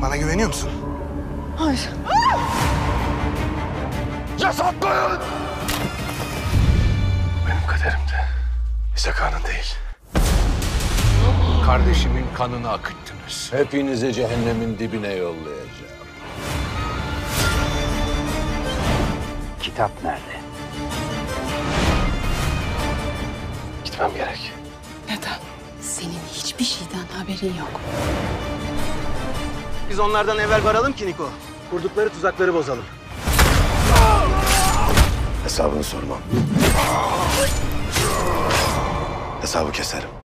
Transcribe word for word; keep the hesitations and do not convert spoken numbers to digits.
Bana güveniyor musun? Hayır. Yasaklayın! Benim kaderimde. İshak Ağa'nın değil. Kardeşimin kanını akıttınız. Hepinizi cehennemin dibine yollayacağım. Kitap nerede? Gitmem gerek. Neden? Senin hiçbir şeyden haberin yok. Biz onlardan evvel varalım ki Niko. Kurdukları tuzakları bozalım. Hesabını sormam. Hesabı keserim.